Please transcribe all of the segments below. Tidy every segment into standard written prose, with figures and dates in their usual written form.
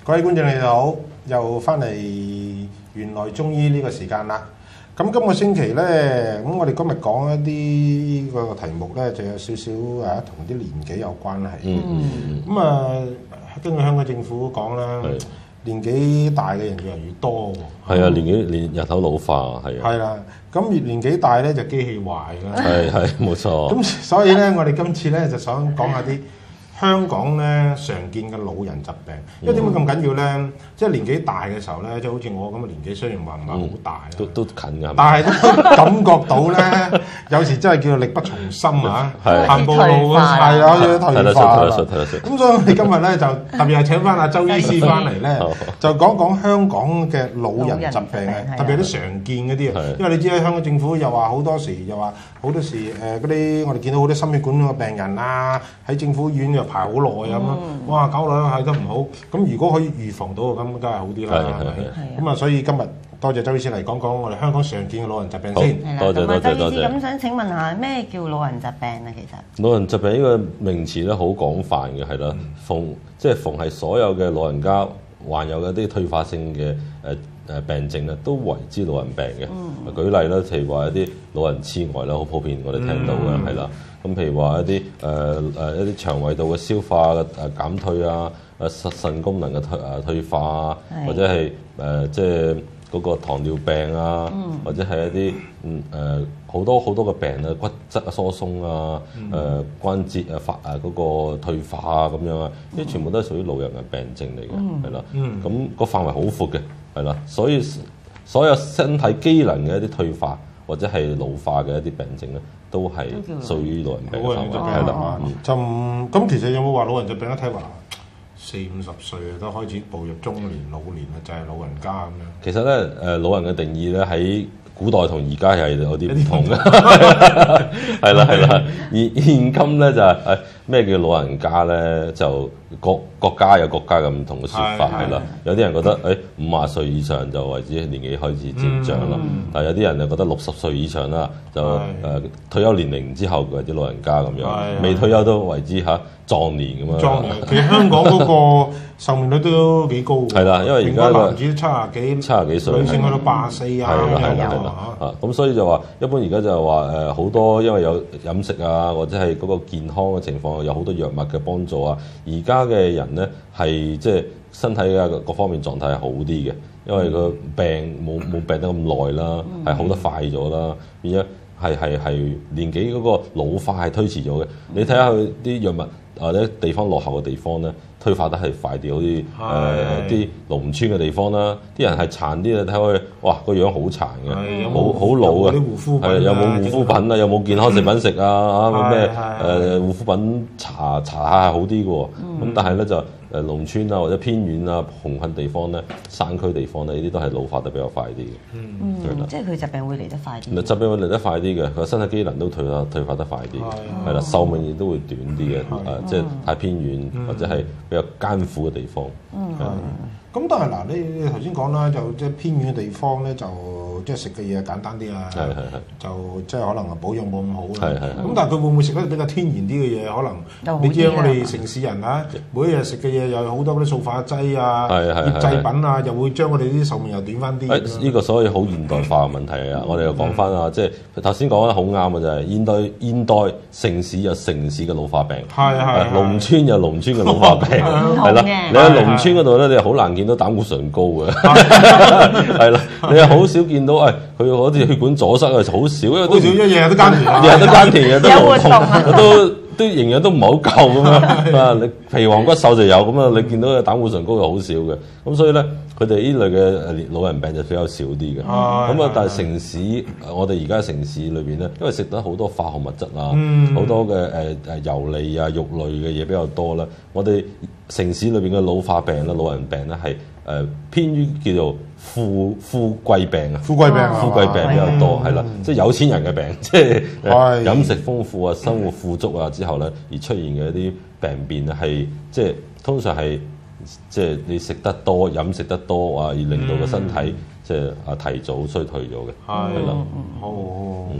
各位觀眾你好，又翻嚟原來中醫呢個時間啦。咁今個星期咧，咁我哋今日講一啲個題目咧，就有少少同啲年紀有關係。根據香港政府講啦，年紀大嘅人越嚟越多喎。 係啊，年人口老化係啊。 係啦，咁越年紀大咧就機器壞啦。 係冇錯。 咁所以咧，我哋今次咧就想講下啲香港咧常見嘅老人疾病，因為點解咁緊要咧？即係年紀大嘅時候咧，即係好似我咁嘅年紀，雖然話唔係好大， 都近㗎， 但係都感覺到咧，有時真係叫做力不從心啊！行步路係啊，退化啦。咁所以我哋今日咧就特別係請翻阿周醫師翻嚟咧，就講講香港嘅老人疾病嘅，特別係啲常見嗰啲啊。因為你知啦，香港政府又話好多時嗰啲我哋見到好多心血管嘅病人啊，喺政府醫院又排好耐咁樣，哇搞到係得唔好。咁如果可以預防到，咁梗係好啲啦，係咪？咁啊，所以今日多謝周醫師嚟講講我哋香港常見嘅老人疾病先。 多謝。 咁想請問下咩叫老人疾病啊？其實老人疾病呢個名詞咧好廣泛嘅，係啦，逢係所有嘅老人家患有一啲退化性嘅病症咧，都為之老人病嘅。舉例啦，譬如話一啲老人痴呆啦，好普遍我哋聽到嘅係啦。咁譬如話一啲腸胃道嘅消化減退啊，腎功能嘅退化啊，或者係即係嗰個糖尿病啊，或者係一啲好多嘅病啊，骨質疏鬆啊，關節嗰個退化啊咁樣啊，呢啲全部都係屬於老人嘅病症嚟嘅，係啦。咁個範圍好闊嘅，係啦。所以所有身體機能嘅一啲退化或者係老化嘅一啲病症咧，都係屬於老人病嘅範圍，係啦。 咁其實有冇話老人疾病一睇話40-50歲都開始步入中年老年啊，就係老人家咁樣？ 其實咧，老人嘅定義咧喺古代同而家係有啲唔同嘅，係啦。現今咧就係咩叫老人家咧？就國家有國家嘅唔同嘅説法係啦。有啲人覺得50歲以上就為之年紀開始漸長啦，但係有啲人就覺得60歲以上啦，就退休年齡之後為之老人家咁樣，未退休都為之壯年咁樣。 壯年其實香港嗰個壽命率都幾高㗎。係啦，因為而家男子70幾歲，女性去到84啊。 咁所以就話一般而家就係話好多因為有飲食啊，或者係嗰個健康嘅情況，有好多藥物嘅幫助啊。而家嘅人咧係即係身體啊各方面狀態係好啲嘅，因為個病冇病得咁耐啦，係好得快咗啦，變咗係年紀嗰個老化係推遲咗嘅。你睇下佢啲藥物或者地方落後嘅地方咧，退化得係快啲，好似啲農村嘅地方啦，啲人係殘啲啊！睇佢，哇個樣好殘嘅，好老嘅，有冇護膚品啊？有冇健康食品食啊？咩護膚品搽下係好啲嘅喎。咁但係咧就農村啊或者偏遠啊窮困地方咧、山區地方咧，呢啲都係老化得比較快啲嘅。 即係佢疾病會嚟得快啲。 疾病會嚟得快啲嘅，佢身體機能都退化得快啲嘅，係啦，壽命亦都會短啲嘅。即係太偏遠或者係比較艱苦嘅地方。 咁但係嗱，你頭先講啦，就即係偏遠嘅地方咧，就即係食嘅嘢簡單啲啊，就即係可能保養冇咁好啦。咁但係佢會唔會食得比較天然啲嘅嘢？可能你知我哋城市人啊，每一日食嘅嘢有好多嗰啲塑化劑啊、醃製品啊，又會將我哋啲壽命又短翻啲。 呢個所謂好現代化嘅問題啊！我哋又講翻啊，即係頭先講得好啱嘅就係現代城市有城市嘅老化病，農村有農村嘅老化病，係啦。你喺農村嗰度咧，你好難見到膽固醇高嘅，係啦，你又好少見到佢好似血管阻塞啊，好少，因為都日日都耕田， 日日都耕田，日日都勞動，都營養都唔係好夠咁樣啊！你皮黃骨瘦就有咁啊，你見到嘅膽固醇高就好少嘅，咁所以咧，佢哋呢類嘅老人病就比較少啲嘅。咁啊，但係城市，我哋而家城市裏邊咧，因為食得好多化學物質啊，好多嘅油膩啊、肉類嘅嘢比較多啦，我哋城市裏邊嘅老化病啦、老人病咧係偏於叫做富貴病啊，富貴病比較多，係啦，即係有錢人嘅病，即係飲食豐富啊、生活富足啊之後咧而出現嘅一啲病變咧，係即係通常係即係你食得多、飲食得多啊，而令到個身體即係提早衰退咗嘅，係啦。 好。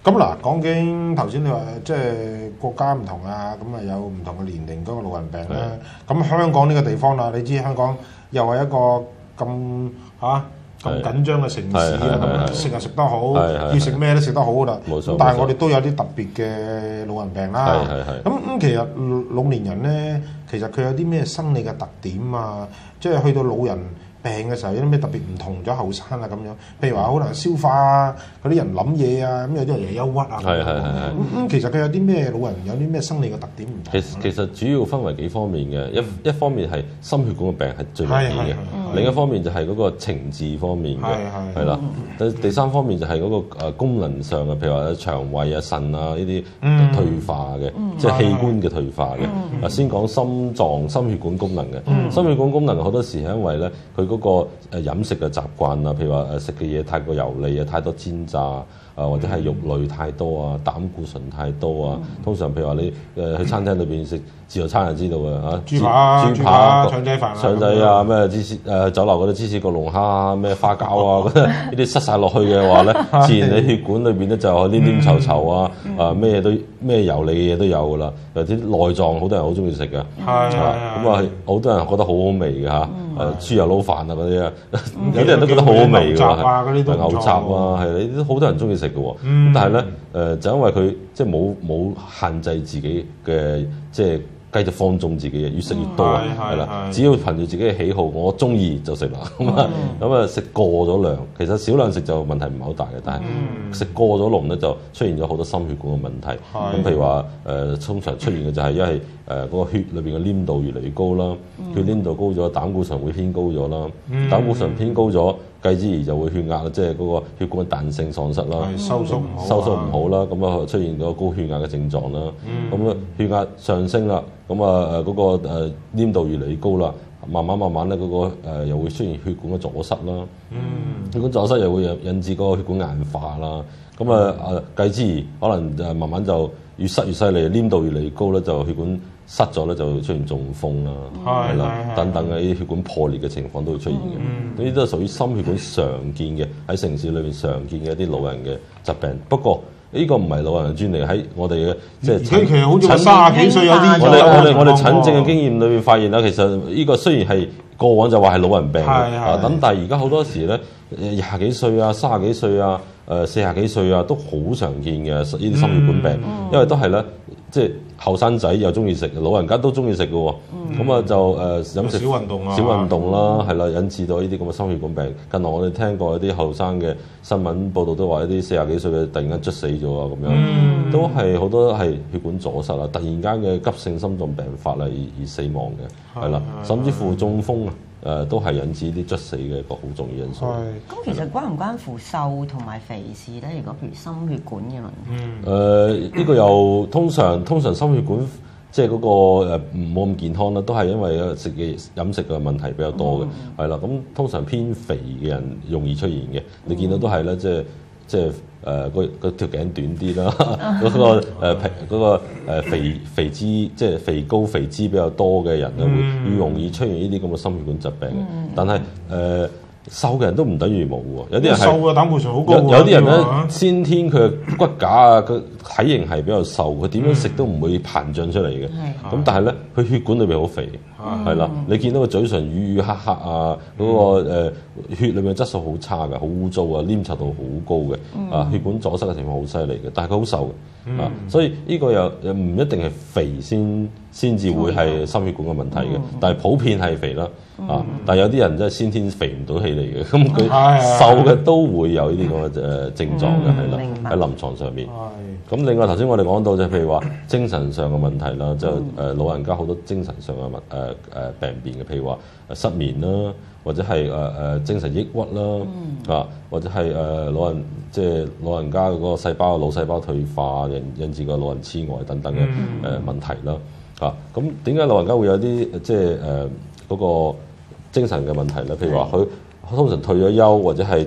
咁嗱，講經頭先你話即係國家唔同啊，咁啊有唔同嘅年齡嗰個老人病啦。咁香港呢個地方啦，你知香港又係一個咁咁緊張嘅城市啊，食又食得好，要食咩都食得好噶啦。但係我哋都有啲特別嘅老人病啦。咁其實老年人咧，其實佢有啲咩生理嘅特點啊？即係去到老人病嘅時候有啲咩特別唔同咗後生啊咁樣？譬如話好難消化啊，嗰啲人諗嘢啊，咁有啲人又憂鬱啊。咁其實佢有啲咩老人有啲咩生理嘅特點唔同？ 其實主要分為幾方面嘅，一方面係心血管嘅病係最明顯嘅，另一方面就係嗰個情志方面嘅，係啦。第三方面就係嗰個功能上嘅，譬如話腸胃啊、腎啊呢啲退化嘅，即係器官嘅退化嘅。先講心臟、心血管功能嘅，心血管功能好多時係因為咧佢嗰個飲食嘅習慣啊，譬如話食嘅嘢太過油膩啊，太多煎炸或者係肉類太多啊，膽固醇太多啊。通常譬如話你去餐廳裏邊食自助餐就知道嘅嚇，豬扒、腸仔啊，咩芝士酒樓嗰啲芝士焗龍蝦咩花膠啊，呢啲塞晒落去嘅話咧，自然你血管裏邊咧就黏黏稠稠啊，咩油膩嘅嘢都有噶啦。有啲內臟好多人好中意食嘅，咁啊好多人覺得好好味嘅嚇。豬油撈飯啊嗰啲啊，有啲人都覺得好好味㗎喎，牛雜啊，係呢啲好多人中意食嘅喎。咁但係咧就因為佢即係冇限制自己嘅，即係繼續放縱自己嘅，越食越多啊，係啦。只要憑住自己嘅喜好，我中意就食啦。咁啊食過咗量，其實少量食就問題唔係好大嘅，但係食過咗籠咧就出現咗好多心血管嘅問題。咁譬如話通常出現嘅就係因為嗰個血裏邊嘅黏度越嚟越高啦，血黏度高咗，膽固醇會偏高咗啦，膽固醇偏高咗，繼之而就會血壓即係嗰個血管嘅彈性喪失啦，收縮唔好啦，咁啊出現咗高血壓嘅症狀啦，咁啊血壓上升啦，咁啊嗰個黏度越嚟越高啦，慢慢咧嗰個又會出現血管嘅阻塞啦，血管阻塞又會引致嗰個血管硬化啦，咁啊繼之而可能慢慢就越塞越犀利，黏度越嚟越高咧，就血管塞咗咧，就會出現中風啦，係啦，等等嘅啲血管破裂嘅情況都會出現嘅。呢啲都係屬於心血管常見嘅喺城市裏邊常見嘅一啲老人嘅疾病。不過呢個唔係老人嘅專利，喺我哋嘅即係其實好似30幾歲有啲， 我哋診症嘅經驗裏邊發現啦，其實呢個雖然係過往就話係老人病嘅，咁但係而家好多時咧20幾歲啊、30幾歲啊、40幾歲啊都好常見嘅呢啲心血管病，因為都係咧即係後生仔又中意食，老人家都中意食嘅喎，咁啊就飲食少運動啦，係啦，引致到呢啲咁嘅心血管病。近來我哋聽過一啲後生嘅新聞報道，都話一啲40幾歲嘅突然間猝死咗啊，咁樣都係好多係血管阻塞啊，突然間嘅急性心臟病發啦而死亡嘅，係啦，甚至乎中風啊。都係引致啲猝死嘅一個好重要因素。 咁其實關唔關乎瘦同埋肥事咧？如果譬如心血管嘅問題， 呢個又通常心血管即係嗰個冇咁健康啦，都係因為飲食嘅問題比較多嘅，係啦。咁通常偏肥嘅人容易出現嘅，你見到都係咧，即係個條頸短啲啦，嗰個肥脂即係肥高肥脂比較多嘅人咧，會越容易出現呢啲咁嘅心血管疾病嘅。但係瘦嘅人都唔等於冇喎，有啲人係瘦嘅膽固醇好高，有啲人咧先天佢嘅骨架啊，佢體型係比較瘦，佢點樣食都唔會膨脹出嚟嘅。咁但係咧，佢血管裏邊好肥，係啦，你見到個嘴唇瘀瘀黑黑啊，嗰個血裏面質素好差嘅，好污糟啊，黏稠度好高嘅，血管阻塞嘅情況好犀利嘅，但係佢好瘦嘅，所以呢個又唔一定係肥先至會係心血管嘅問題嘅，但係普遍係肥啦。但係有啲人真係先天肥唔到起嚟嘅，咁佢瘦嘅都會有呢啲咁嘅症狀嘅，係啦，喺臨床上面。咁另外頭先我哋講到就譬如話精神上嘅問題啦，就老人家好多精神上嘅病變嘅，譬如話失眠啦，或者係精神抑鬱啦，或者係老人家嗰個腦細胞退化引致個老人痴呆等等嘅問題啦。咁點解老人家會有啲即係嗰個精神嘅問題咧？譬如話佢通常退咗休或者係即係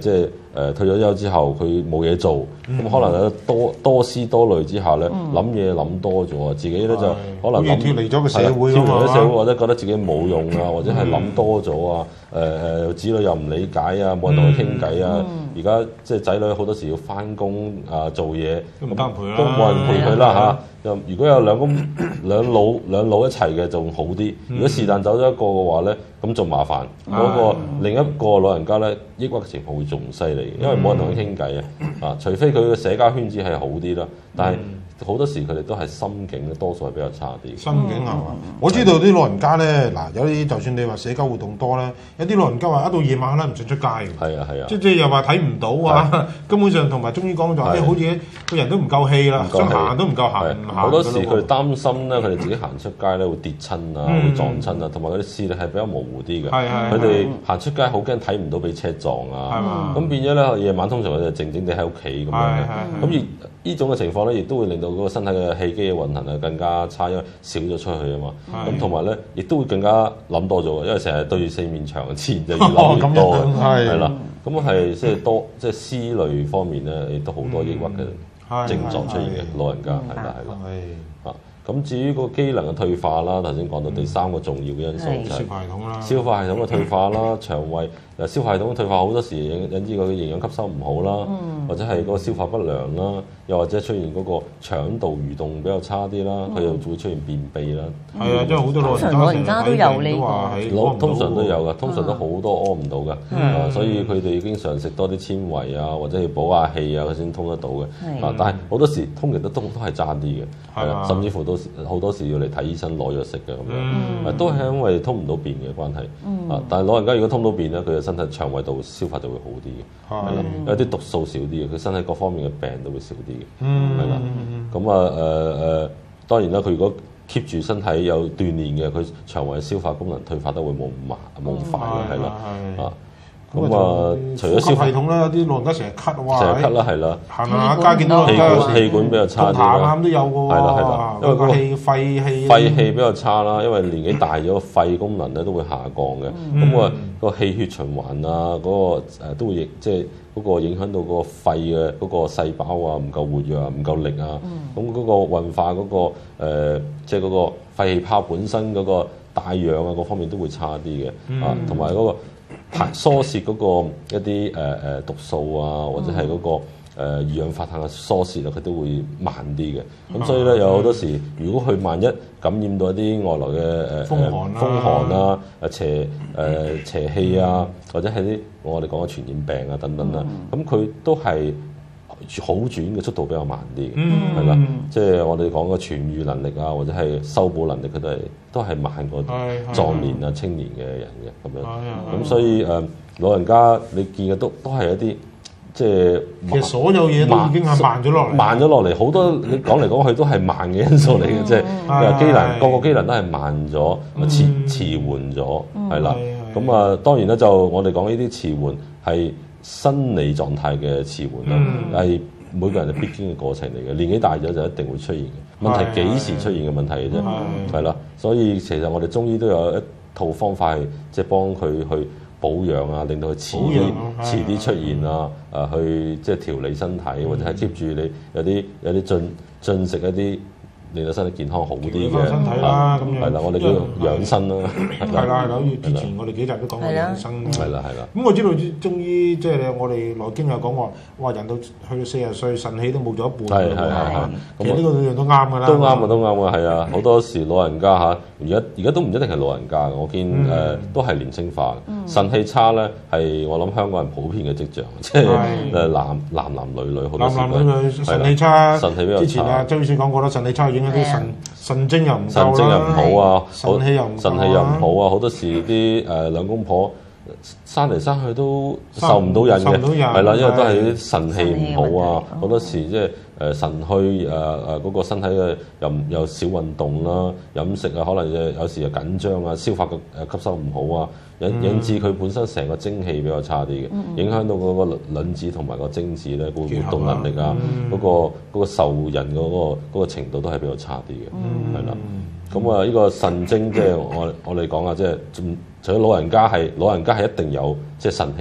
退咗休之後佢冇嘢做，咁可能有多思多慮之下咧，諗嘢諗多咗，自己咧就可能脫離咗個社會， 脫離咗社會，或者覺得自己冇用啊，或者係諗多咗啊，子女又唔理解啊，冇人同佢傾偈啊，而家即係仔女好多時要翻工啊做嘢， 都唔得人陪啦， 都冇人陪佢啦嚇。如果有兩老一齊嘅仲好啲，如果是但走咗一個嘅話咧，咁仲麻煩。嗰個另一個老人家咧，抑鬱嘅情況會仲犀利，因為冇人同佢傾偈啊。除非佢嘅社交圈子係好啲啦，但係好多時佢哋都係心境咧，多數係比較差啲。 心境係嘛？我知道啲老人家咧，嗱有啲就算你話社交活動多咧，有啲老人家話一到夜晚咧唔想出街嘅。 係啊， 即係又話睇唔到啊，根本上同埋中醫講就話，好似個人都唔夠氣啦，想行都唔夠行。 好多時佢哋擔心咧，佢哋自己行出街咧會跌親啊，會撞親啊，同埋嗰啲視力係比較模糊啲嘅。佢哋行出街好驚睇唔到俾車撞啊。咁變咗咧，夜晚通常佢哋靜靜地喺屋企咁樣嘅。咁而呢種嘅情況咧，亦都會令到嗰個身體嘅氣機嘅運行啊更加差，因為少咗出去啊嘛。咁同埋咧，亦都會更加諗多咗嘅，因為成日對住四面牆，自然就越諗越多嘅。係啦，咁係即係多即係思慮方面咧，亦都好多抑鬱嘅症狀出現嘅老人家係啦。咁至於個機能嘅退化啦，頭先講到第三個重要嘅因素就係消化系統嘅退化啦，腸胃消化系統嘅退化好多時引致佢嘅營養吸收唔好啦，或者係嗰個消化不良啦，又或者出現嗰個腸道蠕動比較差啲啦，佢又會出現便秘啦。 係啊，因為好多老人家都有呢個， 通常都有㗎，通常都好多屙唔到㗎，所以佢哋經常食多啲纖維啊，或者要補下氣啊，佢先通得到嘅。但係好多時通極都係差啲嘅，係啦，甚至乎好多時要嚟睇醫生攞藥食嘅咁樣，都係因為通唔到便嘅關係。但係老人家如果通到便咧，佢嘅身體腸胃道消化就會好啲嘅，係啦，有啲毒素少啲嘅，佢身體各方面嘅病都會少啲嘅，係啦。咁當然啦，佢如果 keep 住身體有鍛鍊嘅，佢腸胃消化功能退化得會冇咁快嘅，係啦。咁除咗消化系統啦，有啲老人家成日咳哇， 成日咳啦，係啦， 行下街見到氣管比較差啲啦， 咁都有嘅喎， 係啦，因為個肺氣比較差啦，因為年紀大咗，個肺功能咧都會下降嘅，咁個氣血循環啊，嗰個都會即係嗰個影響到個肺嘅嗰個細胞啊，唔夠活躍啊，唔夠力啊，咁嗰個運化嗰個即係嗰個肺氣泡本身嗰個帶氧啊，各方面都會差啲嘅，同埋嗰個疏泄嗰個一啲毒素啊，或者係嗰個二氧化碳嘅疏泄啊，佢都會慢啲嘅。咁所以咧，有好多時，如果佢萬一感染到一啲外來嘅風寒啊、邪氣啊，或者係啲我哋講嘅傳染病啊等等啦，咁佢都係好轉嘅速度比較慢啲嘅，係啦，即係我哋講嘅痊愈能力啊，或者係修補能力，佢都係慢過壯年啊、青年嘅人嘅咁樣。咁所以老人家你見嘅都係一啲即係其實所有嘢都已經係慢咗落嚟， 好多你講嚟講去都係慢嘅因素嚟嘅，即係機能個機能都係慢咗、遲緩咗，係啦。咁當然咧就我哋講呢啲遲緩係生理狀態嘅遲緩啦，係每個人係必經嘅過程嚟嘅。年紀大咗就一定會出現嘅問題，幾時出現嘅問題嘅啫，係啦。所以其實我哋中醫都有一套方法係即係幫佢去保養啊，令到佢遲啲出現啊，去即係調理身體，或者係 keep 住你有啲進食一啲，令到身體健康好啲嘅， 身體啦，咁樣係啦，我哋叫養生啦， 係啦，好似之前我哋幾集都講過養生， 係啦。 咁我知道中醫即係我哋內經有講話人到去到40歲腎氣都冇咗一半， 係。 其實呢個樣都啱㗎啦， 都啱㗎，係啊！好多時老人家嚇，而家都唔一定係老人家，我見都係年青化嘅，腎氣差咧係我諗香港人普遍嘅跡象，即係男女好多時腎氣差， 腎氣比較差。 之前啊周醫生講過啦，腎氣差影響啲腎精又唔夠啦， 腎精又唔好啊， 腎氣又唔好啊，好多時啲兩公婆生嚟生去都受唔到孕嘅，係啦，因為都係啲腎氣唔好啊，好多時即係腎虛嗰個身體嘅又少運動啦，飲食啊可能有時又緊張啊，消化嘅吸收唔好啊，引致佢本身成個精氣比較差啲嘅，影響到嗰個卵子同埋個精子咧個活動能力啊，嗰個受孕嗰個程度都係比較差啲嘅，係啦。咁呢個腎精即係我哋講啊，即係除咗老人家係一定有即係腎氣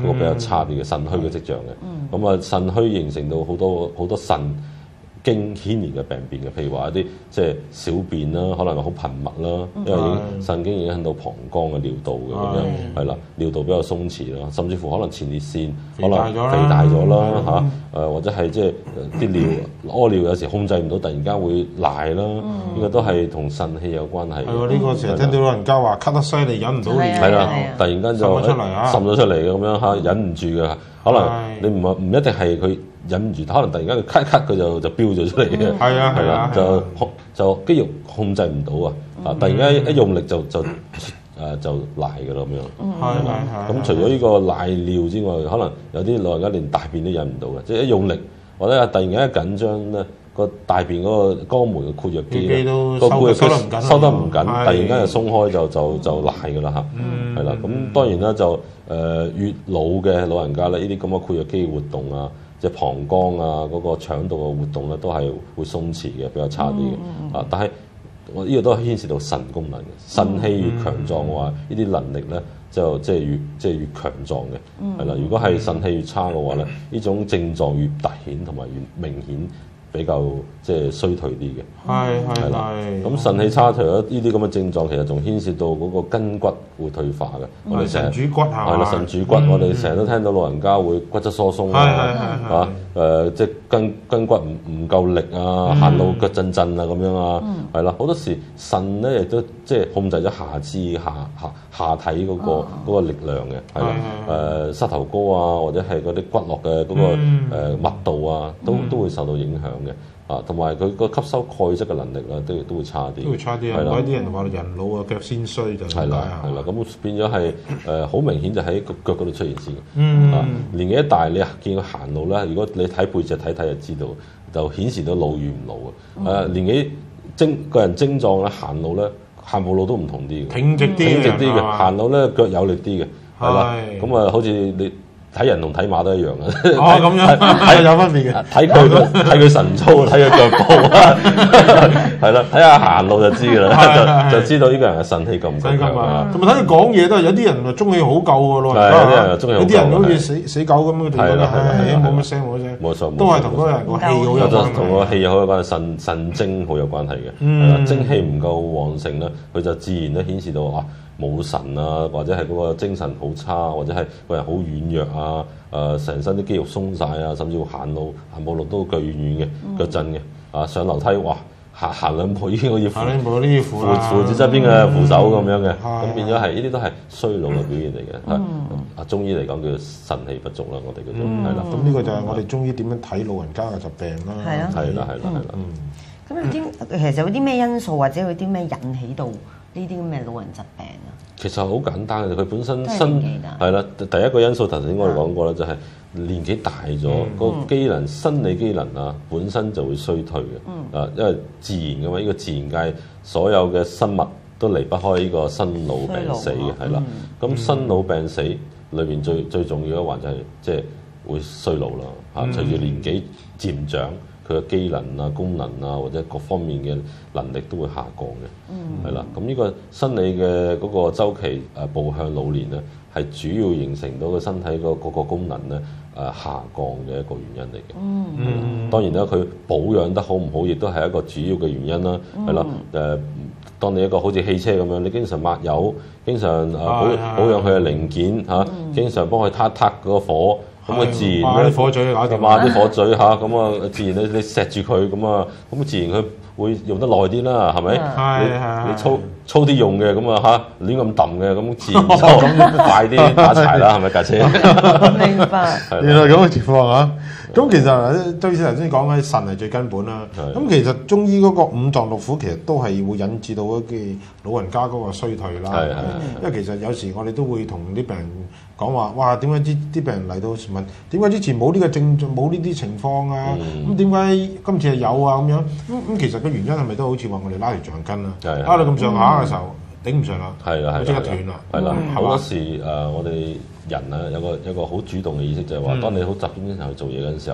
嗰個比較差啲嘅腎虛嘅跡象嘅。咁啊腎虛形成到好多腎經牽連嘅病變嘅，譬如話一啲即係小便啦，可能好頻密啦，因為腎經影響到膀胱嘅尿道嘅咁樣，係啦，尿道比較鬆弛啦，甚至乎可能前列腺可能肥大咗啦嚇，或者係即係啲尿屙尿有時控制唔到，突然間會瀨啦，呢個都係同腎氣有關係。 係喎，呢個成日聽到老人家話咳得犀利，忍唔到尿， 係啦，突然間就滲咗出嚟嘅咁樣嚇，忍唔住嘅，可能你唔一定係佢。忍唔住，可能突然間佢咳佢就飆咗出嚟嘅，係啦，就肌肉控制唔到啊！突然間一用力就瀨嘅啦咁樣。咁除咗呢個瀨尿之外，可能有啲老人家連大便都忍唔到嘅，即係一用力或者突然間一緊張咧，個大便嗰個肛門嘅括約肌個括約肌收得唔緊，突然間就鬆開就瀨嘅啦嚇。係啦，咁當然啦就越老嘅老人家咧，呢啲咁嘅括約肌活動啊。即係膀胱啊，嗰個腸道嘅活動咧，都係會鬆弛嘅，比較差啲嘅。但係我呢個都係牽涉到腎功能嘅，腎氣越強壯嘅話，呢啲能力咧即係越強壯嘅，係啦。如果係腎氣越差嘅話咧，呢種症狀越突顯同埋越明顯。比較即係衰退啲嘅，係啦。咁腎氣差，除咗呢啲咁嘅症狀，其實仲牽涉到嗰個筋骨會退化嘅。我哋成日腎主骨係啦， 腎主骨，我哋成日都聽到老人家會骨質疏鬆啊，即係筋骨唔夠力啊，行路腳震震啊咁樣啊，係啦。好多時腎咧亦都即係控制咗下肢下體嗰個力量嘅，係啦。膝頭哥啊，或者係嗰啲骨骼嘅嗰個密度啊，都會受到影響。同埋佢個吸收鈣質嘅能力啦，都會差啲。都會差啲啊！嗰啲人話人老啊，腳先衰就係啦，咁變咗係好明顯就喺個腳嗰度出現先。年紀一大，你見佢行路咧，如果你睇背脊睇就知道，就顯示到老與唔老啊！年紀個人精壯咧，行路咧，行步路都唔同啲嘅，挺直啲嘅，行路咧腳有力啲嘅，係啦。咁啊，好似你。睇人同睇馬都一樣嘅， 咁樣係有分別嘅。 睇佢神操，睇佢腳步啊，係啦，睇下行路就知㗎啦，就知道呢個人嘅腎氣夠唔夠強啊。 同埋睇佢講嘢都係有啲人話中氣好夠㗎咯，有啲人好似死狗咁嘅，冇乜聲冇聲，冇錯，都係同嗰個人個氣好有關， 同個氣好有關，腎精好有關係嘅。精氣唔夠旺盛咧，佢就自然咧顯示到冇神啊，或者係嗰個精神好差，或者係個人好軟弱啊，成身啲肌肉鬆晒啊，甚至乎行步路都腳軟軟嘅，腳震嘅，上樓梯哇行兩步已經可以扶住側邊嘅扶手咁樣嘅，咁變咗係呢啲都係衰老嘅表現嚟嘅。中醫嚟講叫做腎氣不足啦，我哋叫做係啦。 咁呢個就係我哋中醫點樣睇老人家嘅疾病啦。 係啦。 咁有啲其實有啲咩因素或者有啲咩引起到呢啲咁嘅老人疾病啊？ 其實好簡單嘅，佢本身係啦。第一個因素頭先我哋講過啦，就係年紀大咗，個機能生理機能啊本身就會衰退嘅。因為自然嘅嘛，呢個自然界所有嘅生物都離不開呢個生老病死嘅，係啦。咁生老病死裏邊最重要一環就係即係會衰老啦。隨住年紀漸長。佢嘅機能啊、功能啊，或者各方面嘅能力都會下降嘅，係啦。咁呢個生理嘅嗰個週期步向老年咧，係主要形成到個身體嗰個功能咧下降嘅一個原因嚟嘅。當然啦，佢保養得好唔好，亦都係一個主要嘅原因啦。係啦，當你一個好似汽車咁樣，你經常抹油，經常保養佢嘅零件嚇，經常幫佢撻嗰個火。咁佢自然抹啲火嘴搞掂， 抹啲火嘴嚇，咁啊自然你錫住佢咁啊，咁自然佢會用得耐啲啦，係咪？你粗啲用嘅咁啊嚇，亂咁揼嘅咁自然就快啲打柴啦，係咪架車？ 明白。 原來咁嘅情況嚇。咁其實周醫師頭先講嘅腎係最根本啦。咁其實中醫嗰個五臟六腑其實都係會引致到一啲老人家嗰個衰退啦。因為其實有時我哋都會同啲病人講話，哇點解啲病人嚟到問點解之前冇呢個症狀冇呢啲情況啊？咁點解今次係有啊？咁樣咁其實個原因係咪都好似話我哋拉條橡筋啊？拉到咁上下嘅時候頂唔順啦，即刻斷啦。 係啦，好多時我哋人啊有個好主動嘅意識就係話，當你好集中精神去做嘢嗰陣時候，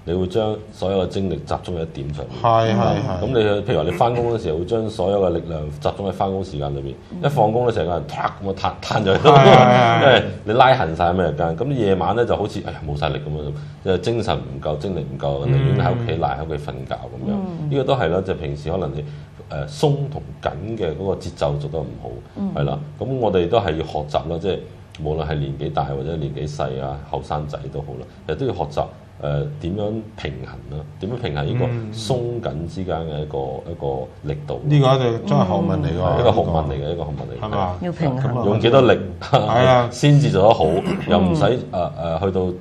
你會將所有嘅精力集中喺一點上面。 係。 咁你譬如話你翻工嗰時候，會將所有嘅力量集中喺翻工時間裏邊。一放工咧，成個人咁啊攤咗喺度，因為你拉痕晒咩日間。咁夜晚咧就好似冇晒力咁樣，即係精神唔夠、精力唔夠，寧願喺屋企賴喺屋企瞓覺咁樣。呢個都係啦，即係平時可能你鬆同緊嘅嗰個節奏做得唔好，係啦。咁我哋都係要學習啦，即係無論係年紀大或者年紀細啊、後生仔都好啦，其實都要學習點樣平衡啦，點樣平衡呢個鬆緊之間嘅一個力度。呢個就真係學問嚟㗎， 一個學問嚟嘅，一個學問嚟。 係嘛？ 要平衡， 用幾多力先至做得好，又唔使去到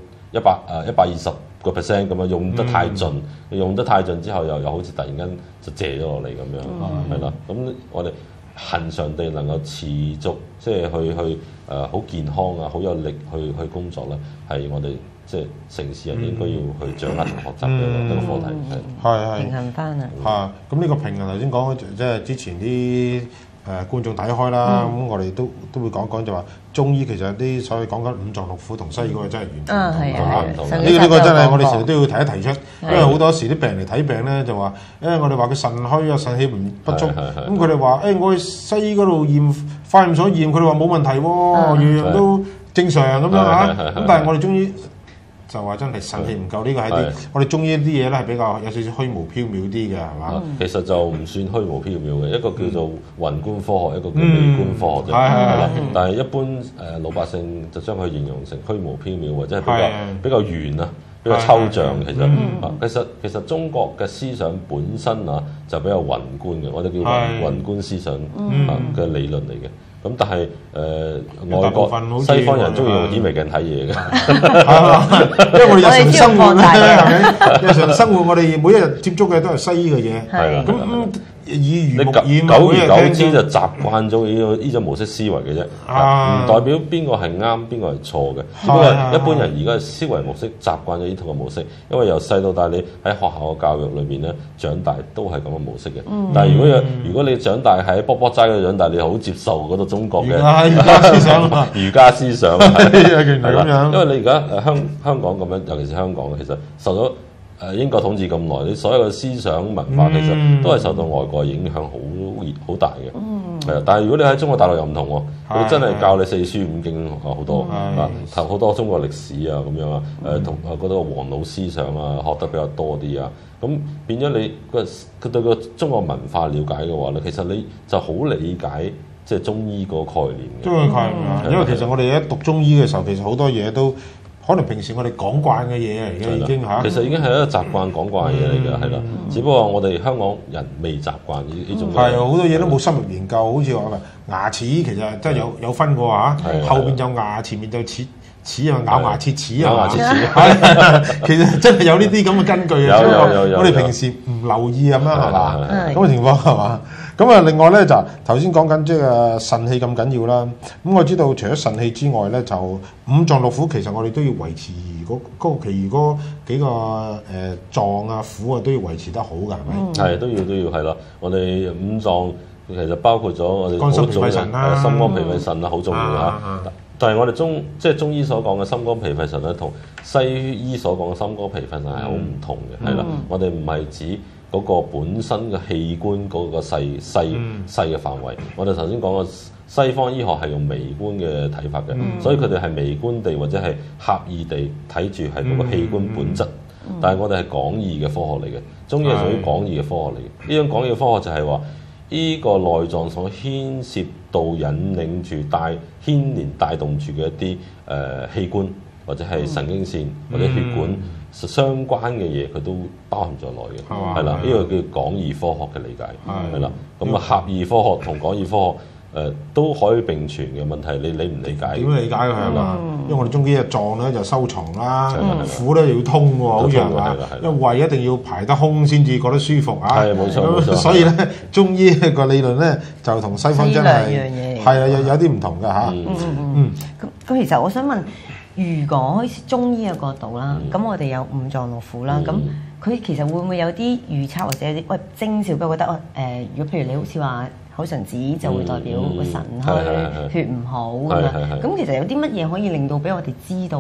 120%咁樣用得太盡，用得太盡之後又好似突然間就謝咗落嚟咁樣，係啦。咁我哋恆常地能夠持續即係去好健康啊，好有力去工作咧，係我哋即係城市人應該要去掌握同學習嘅一個課題。 係平衡翻啊！ 嚇，咁呢個平衡頭先講即係之前啲觀眾睇開啦，咁我哋都會講就話中醫其實啲所謂講緊五臟六腑同西醫嗰個真係完全唔同。呢個真係我哋成日都要提一提出，因為好多時啲病人嚟睇病咧就話我哋話佢腎虛啊、腎氣不足，咁佢哋話我去西醫嗰度化驗所驗，佢哋話冇問題喎，樣樣都正常咁樣嚇。咁但係我哋中醫就話真係腎氣唔夠，呢個係啲我哋中醫啲嘢咧係比較有少少虛無縹緲啲嘅，係嘛？ 其實就唔算虛無縹緲嘅，一個叫做宏觀科學，一個叫微觀科學啫。係啦，但係一般老百姓就將佢形容成虛無縹緲，或者係比較圓啊，比較抽象。其實中國嘅思想本身就比較宏觀嘅，我哋叫宏觀思想嘅理論嚟嘅。咁但係外國西方人中意用顯微鏡睇嘢嘅， 因為我哋日常生活咧，係咪？日常生活我哋每一日接觸嘅都係西醫嘅嘢，係啦。咁耳濡目染， 久而久之就習慣咗呢種模式思維嘅啫，唔代表邊個係啱，邊個係錯嘅。只不過一般人而家嘅思維模式習慣咗呢套嘅模式，因為由細到大你喺學校嘅教育裏邊咧長大都係咁嘅模式嘅。但係如果你長大喺卜卜齋嗰度長大，你好接受嗰度中國嘅儒家思想， 儒家思想係啦。 因為你而家香港咁樣，尤其是香港其實受咗英國統治咁耐，你所有嘅思想文化其實都係受到外國影響好大嘅。係啊，但係如果你喺中國大陸又唔同喎，佢真係教你四書五經好多好多中國歷史啊咁樣啊，同嗰個黃老思想啊學得比較多啲啊，咁變咗你佢對個中國文化了解嘅話咧，其實你就好理解即係中醫個概念嘅。 中醫概念，因為其實我哋一讀中醫嘅時候，其實好多嘢都可能平時我哋講慣嘅嘢嚟嘅已經嚇。 其實已經係一個習慣講慣嘅嘢嚟㗎，係啦。只不過我哋香港人未習慣呢種。 係好多嘢都冇深入研究，好似話牙齒其實真係有分過嚇，後邊就牙，前面就齒啊，咬牙切齒啊，其實真係有呢啲咁嘅根據啊。我哋平時唔留意咁樣係嘛？咁嘅情況係嘛？咁啊，另外咧就頭先講緊即係腎氣咁緊要啦。咁我知道除咗腎氣之外咧，就五臟六腑其實我哋都要維持其餘嗰幾個臟啊腑啊都要維持得好㗎，係咪？ 係都要係啦。我哋五臟其實包括咗我哋肝心脾肺腎啦， 心肝脾肺腎啦，好重要嚇。但係我哋中醫所講嘅心肝脾肺腎咧，同西醫所講嘅心肝脾肺腎係好唔同嘅，係啦。我哋唔係指嗰個本身嘅器官嗰個細嘅範圍，我哋頭先講過西方醫學係用微觀嘅睇法嘅，所以佢哋係微觀地或者係狹義地睇住係嗰個器官本質，但係我哋係廣義嘅科學嚟嘅，中醫係屬於廣義嘅科學嚟嘅。呢種廣義嘅科學就係話，呢個內臟所牽涉到引領住牽連帶動住嘅一啲器官或者係神經線或者血管相關嘅嘢，佢都包含在內嘅，係啦。呢個叫廣義科學嘅理解，係啦。咁啊，狹義科學同廣義科學都可以並存嘅問題，你理唔理解？ 點理解佢係嘛？因為我哋中醫嘅臟咧就收藏啦，腑咧要通喎，好似係嘛？因為胃一定要排得空先至覺得舒服啊。係冇錯。所以咧，中醫個理論咧就同西方真係係啊有啲唔同㗎嚇。 咁其實我想問，如果中醫嘅角度啦，咁我哋有五臟六腑啦，咁佢其實會唔會有啲預測或者有啲徵兆？俾我覺得如果譬如你好似話口唇紫就會代表個腎虛血唔好咁樣，咁其實有啲乜嘢可以令到俾我哋知道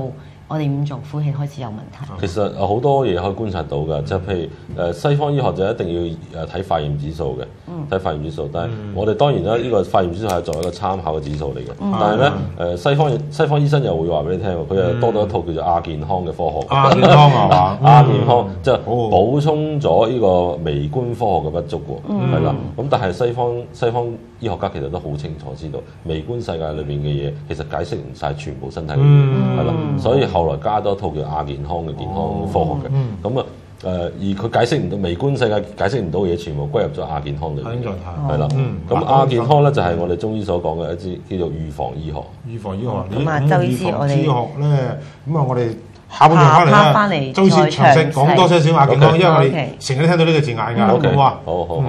我哋五臟腑氣開始有問題。 其實好多嘢可以觀察到㗎，即係譬如西方醫學就一定要睇化驗指數嘅，睇化驗指數。但係我哋當然啦，呢個化驗指數係作為一個參考嘅指數嚟嘅。但係咧西方醫生又會話俾你聽，佢又多咗一套叫做亞健康嘅科學。 亞健康係嘛？ 亞健康即係補充咗呢個微觀科學嘅不足喎，係啦。咁但係西方醫學家其實都好清楚知道，微觀世界裏邊嘅嘢其實解釋唔晒全部身體嘅嘢，係啦。所以後來加多一套叫亞健康嘅健康科學嘅，咁啊而佢解釋唔到微觀世界解釋唔到嘅嘢，全部歸入咗亞健康裏邊，係啦。咁亞健康咧就係我哋中醫所講嘅一支叫做預防醫學。 預防醫學， 咁啊，周醫師我哋醫學咧，咁啊我哋下半段翻嚟周醫師詳細講多些少亞健康，因為我哋成日都聽到呢個字眼㗎，好啊？ 好。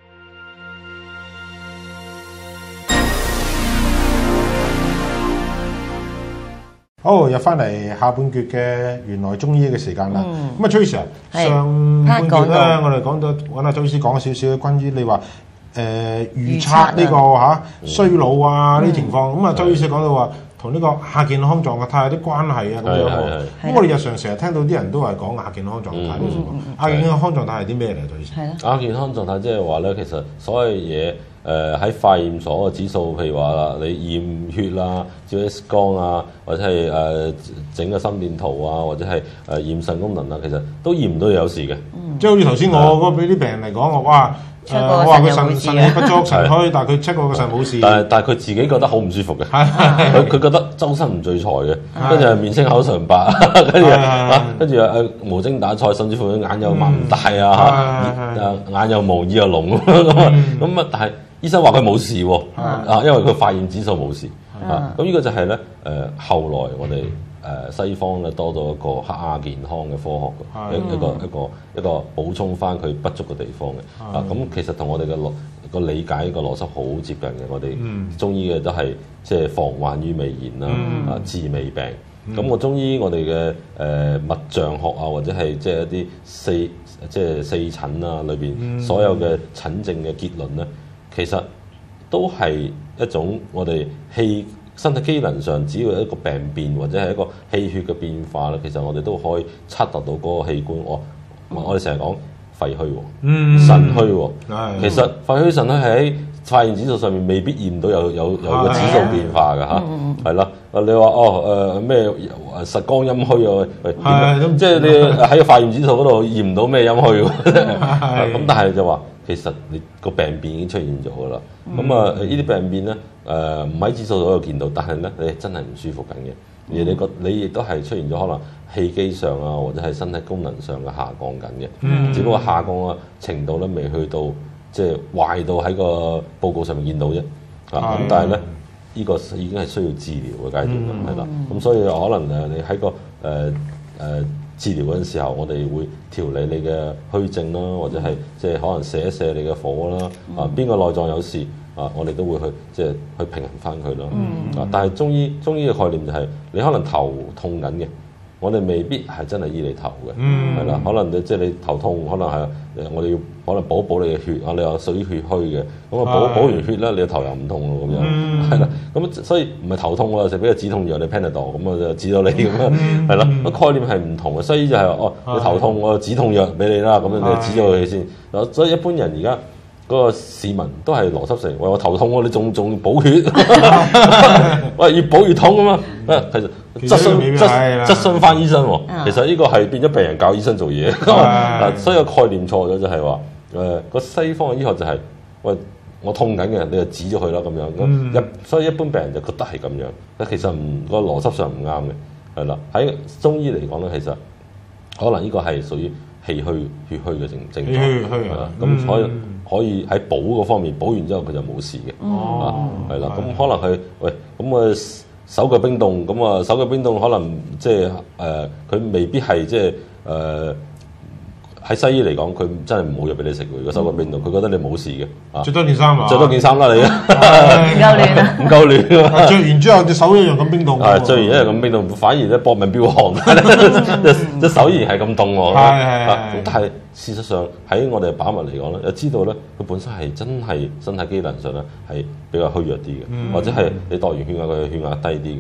好，入翻嚟下半節嘅原來中醫嘅時間啦。咁啊，Tracy啊，上半節咧，我哋講到揾阿周醫師講少少關於你話預測呢個衰老啊呢啲情況。咁啊，周醫師講到話同呢個亞健康狀態有啲關係啊咁樣。咁我哋日常成日聽到啲人都係講亞健康狀態嘅情況。亞健康狀態係啲咩嚟？周醫師？ 亞健康狀態即係話咧，其實所有嘢。喺化驗所嘅指數，譬如話啦，你驗血啦、照 X 光啊，或者係整個心電圖啊，或者係驗腎功能啊，其實都驗唔到有事嘅。 即係好似頭先我嗰個俾啲病人嚟講，我話佢腎氣不足、腎虛，但係佢 check 過個腎冇事。 但係佢自己覺得好唔舒服嘅，佢覺得周身唔聚財嘅，跟住面青口唇白，跟住無精打采，甚至乎眼又擘唔大啊，眼又毛耳又聾咁啊，但係醫生話佢冇事喎，因為佢化驗指數冇事，咁呢個就係咧後來我哋西方咧多咗一個亞健康嘅科學一個補充翻佢不足嘅地方嘅，咁其實同我哋嘅個理解個邏輯好接近嘅，我哋中醫嘅都係即係防患於未然啦，治未病。咁我中醫我哋嘅脈象學啊，或者係即係一啲四診啊裏邊所有嘅診症嘅結論咧，其實都係一種我哋身體機能上，只要一個病變或者係一個氣血嘅變化咧，其實我哋都可以測度到嗰個器官。我哋成日講肺虛喎，腎虛喎，其實肺虛腎虛喺化驗指數上面未必驗到有個指數變化㗎嚇，係啦。你話咩實光陰虛啊？即係你喺個化驗指數嗰度驗唔到咩陰虛咁，但係就話其實你個病變已經出現咗㗎啦。咁呢啲病變咧唔喺指數度見到，但係咧你真係唔舒服緊嘅。而你亦都係出現咗可能氣機上啊，或者係身體功能上嘅下降緊嘅，只不過下降嘅程度咧未去到即係壞到喺個報告上面見到啫。咁但係咧呢個已經係需要治療嘅階段啦，係啦。咁所以可能你喺個治療嗰陣時候，我哋會調理你嘅虛症啦，或者係即係可能瀉一瀉你嘅火啦。邊個內臟有事？我哋都會去平衡翻佢咯。但係中醫嘅概念就係你可能頭痛緊嘅，我哋未必係真係醫你頭嘅，係啦。可能你頭痛，可能係我哋要可能補你嘅血啊，你話屬於血虛嘅，咁補完血咧，你個頭又唔痛咯咁樣，係啦。咁所以唔係頭痛喎，食俾個止痛藥你 Panadol 咁就治到你咁樣，係啦。個概念係唔同嘅，西醫就係你頭痛我止痛藥俾你啦，咁樣你止咗佢先。所以一般人而家嗰個市民都係邏輯性，喂我頭痛喎，你仲補血，喂越補越痛啊嘛，其實質詢翻醫生喎，其實呢個係變咗病人教醫生做嘢，所以個概念錯咗就係話個西方嘅醫學就係喂我痛緊嘅，你就止咗佢啦咁樣，所以一般病人就覺得係咁樣，但其實個邏輯上唔啱嘅，係啦。喺中醫嚟講咧，其實可能呢個係屬於氣虛血虛嘅症狀，咁所以可以喺補嗰方面補完之後佢就冇事嘅，係啦。咁可能佢喂咁手腳冰凍，咁手腳冰凍可能即係佢未必係即係喺西醫嚟講，佢真係唔好藥俾你食嘅。個手腳冰凍，佢覺得你冇事嘅。 着多件衫啊！ 着多件衫啦，你唔夠暖啊！ 唔夠暖啊！ 着完之後隻手一樣咁冰凍。 着完一樣咁冰凍，反而咧搏命飆汗，隻手依然係咁凍喎。咁但係事實上喺我哋把脈嚟講咧，又知道咧佢本身係真係身體機能上咧係比較虛弱啲嘅，或者係你度完血壓佢血壓低啲嘅。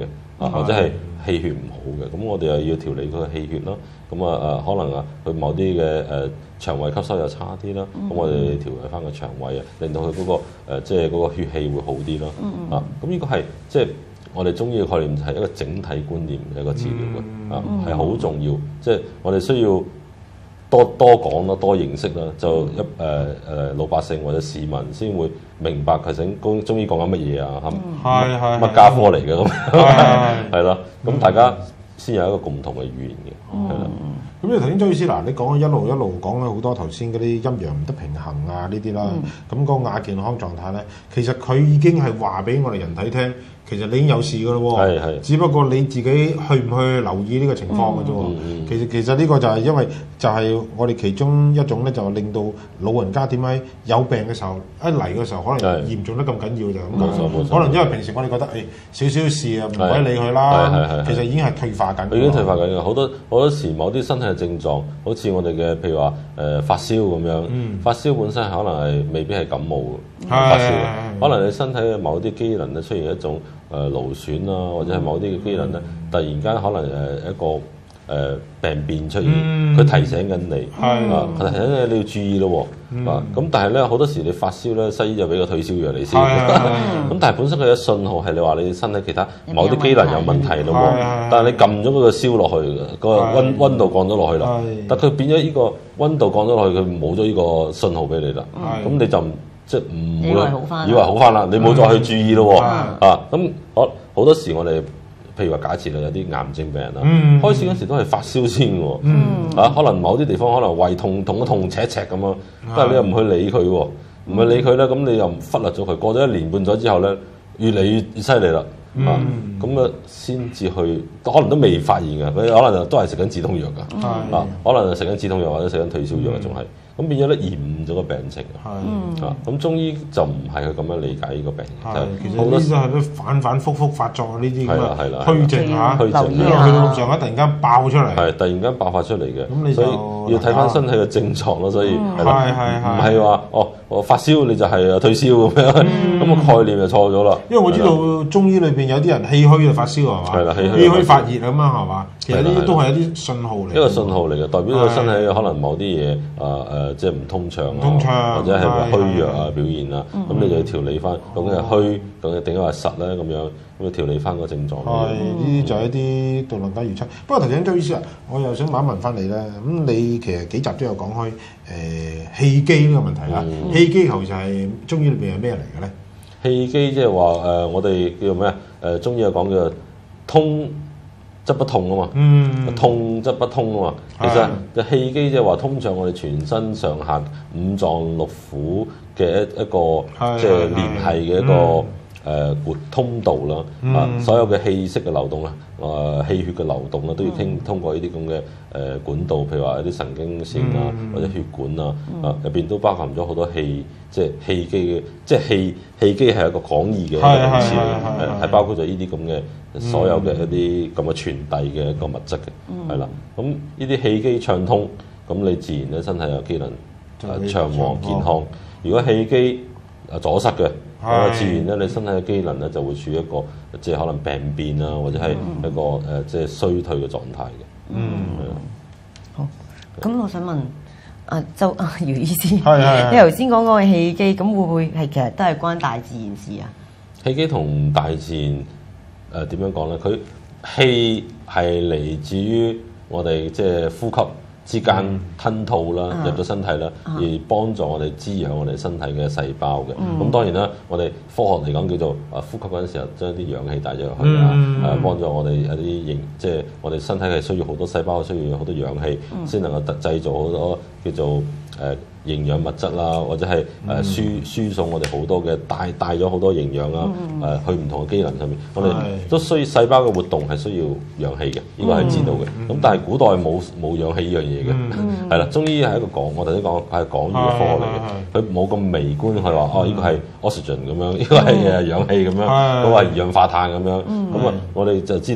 或者係氣血唔好嘅，咁我哋又要調理佢嘅氣血咯。咁可能佢某啲嘅腸胃吸收又差啲啦，咁我哋調理翻個腸胃啊，令到佢嗰個即係嗰個血氣會好啲咯。咁呢個係即係我哋中醫嘅概念，係一個整體觀念嘅一個治療嘅，係好重要。即係我哋需要多講啦，多認識啦，就老百姓或者市民先會明白其實中醫講緊乜嘢啊？乜家科嚟嘅咁，係啦，咁大家先有一個共同嘅語言嘅，係啦。 咁你頭先周醫師嗱，你講一路講咗好多頭先嗰啲陰陽唔得平衡啊呢啲啦，咁嗰個亞健康狀態咧，其實佢已經係話俾我哋人體聽，其實你已經有事噶咯喎，只不過你自己去唔去留意呢個情況嘅啫喎。其實呢個就係因為就係我哋其中一種咧，就令到老人家點解有病嘅時候一嚟嘅時候可能嚴重得咁緊要就咁講，可能因為平時我哋覺得少少事啊唔使理佢啦，其實已經係退化緊。 已經退化緊嘅，好多時某啲身體嘅症狀，好似我哋嘅譬如話發燒咁樣，發燒本身可能係未必係感冒嘅發燒，可能你身體嘅某啲機能咧出現一種勞損啊，或者係某啲嘅機能咧，突然間可能一個病變出現，佢提醒緊你，提醒你要注意咯喎。咁但係咧好多時你發燒咧，西醫就俾個退燒藥你先。咁但係本身佢嘅信號係你話你身體其他某啲機能有問題咯喎。但係你撳咗嗰個燒落去，個溫度降咗落去啦。但佢變咗呢個溫度降咗落去，佢冇咗呢個信號俾你啦。咁你就即係唔會以為好翻啦，你冇再去注意咯喎。咁好多時我哋譬如話假設有啲癌症病人啦，開始嗰時都係發燒先喎，可能某啲地方可能胃痛一痛赤赤咁樣，但係你又唔去理佢喎，唔去理佢咧，咁你又忽略咗佢，過咗1年半載之後咧，越嚟越犀利啦，咁先至去，可能都未發現嘅，佢可能都係食緊止痛藥㗎，可能食緊止痛藥或者食緊退燒藥仲係。咁變咗咧延誤咗個病情，咁中醫就唔係佢咁樣理解呢個病， 其實好多時係都反復發作呢啲咁嘅虛症嚇，因為去到路上突然間爆出嚟， 突然間爆發出嚟嘅，所以要睇翻身體嘅症狀咯，所以唔係話我發燒你就係退燒咁樣，咁個概念就錯咗啦。 因為我知道中醫裏邊有啲人氣虛就發燒係嘛，氣虛發熱咁啊係嘛，其實呢啲都係一啲信號嚟，一個信號嚟嘅，代表個身體可能某啲嘢即係唔通暢啊，或者係話虛弱啊表現啊，咁你就要調理翻，究竟係虛，究竟定係話實咧咁樣，咁要調理翻個症狀。 呢啲就係一啲道能家預測。不過頭先周醫師啊，我又想問翻你咧，咁你其實幾集都有講開氣機呢個問題啦。氣機其實係中醫裏邊係咩嚟嘅咧？ 氣機即係話我哋叫做咩啊？中醫有講叫做通則不痛啊嘛，痛則不通啊嘛。其實個氣機即係話通暢我哋全身上下五臟六腑嘅一個即係聯繫嘅一個活通道啦。所有嘅氣息嘅流動啦，氣血嘅流動啦，都要通過呢啲咁嘅管道，譬如話一啲神經線啊，或者血管啊，入邊都包含咗好多氣，即係氣機嘅，即係氣機係一個廣義嘅一個名詞，係包括咗呢啲咁嘅。所有嘅一啲咁嘅傳遞嘅一個物質嘅，係啦。咁呢啲氣機暢通，咁你自然咧身體有機能暢旺健康。如果氣機阻塞嘅，咁自然咧你身體嘅機能咧就會處於一個即係可能病變啊，或者係一個即係衰退嘅狀態嘅。 好，咁我想問姚醫師，你頭先講嗰個氣機，咁會唔會係其實都係關大自然事啊？ 氣機同大自然。點樣講咧？佢氣係嚟自於我哋即係呼吸之間吞吐啦，入咗身體啦，而幫助我哋滋養我哋身體嘅細胞嘅。咁當然啦，我哋科學嚟講叫做呼吸嗰陣時候將啲氧氣帶咗入去啊，幫助我哋一啲即係我哋身體係需要好多細胞，需要好多氧氣先能夠製造好多叫做營養物質啦，或者係輸送我哋好多嘅帶咗好多營養啦，去唔同嘅機能上面，我哋都需要細胞嘅活動係需要氧氣嘅，呢個係知道嘅。咁但係古代冇氧氣呢樣嘢嘅，係啦。中醫係一個我頭先講係廣義嘅科學嚟嘅，佢冇咁微觀去話呢個係 oxygen 咁樣，呢個係氧氣咁樣，嗰個係二氧化碳咁樣。咁我哋就知道